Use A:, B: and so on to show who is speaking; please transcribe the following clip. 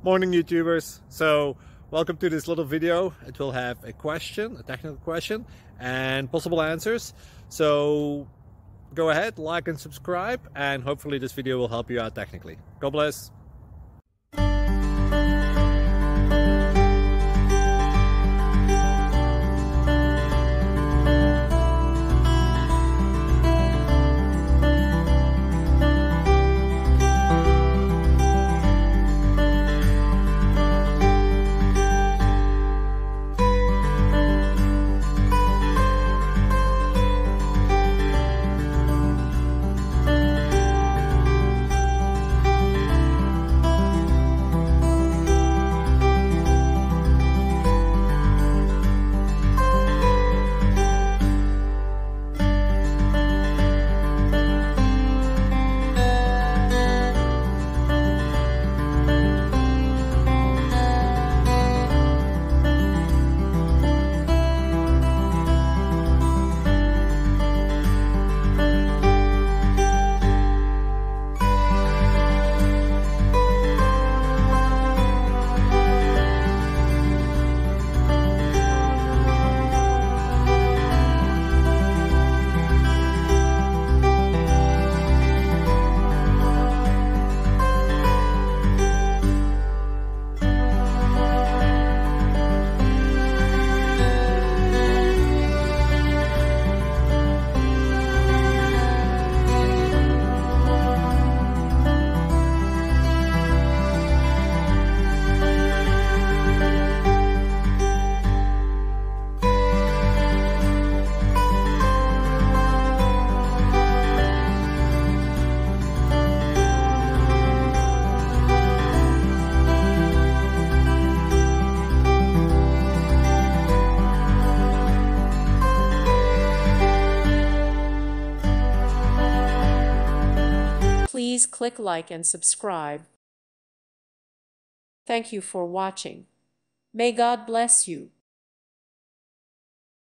A: Morning YouTubers. So welcome to this little video. It will have a question, a technical question, and possible answers. So go ahead, like and subscribe, and hopefully this video will help you out technically. God bless.
B: Please click like and subscribe. Thank you for watching. May God bless you.